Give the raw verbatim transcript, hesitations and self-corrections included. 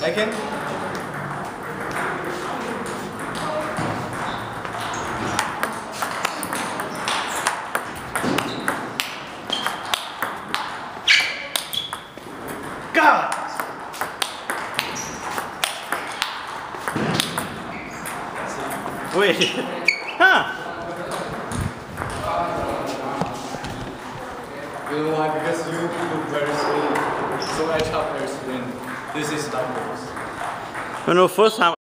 I can. God! Wait. Huh? You know why? Because you look very slow. So I chop very slow. This is like this. You know, first time.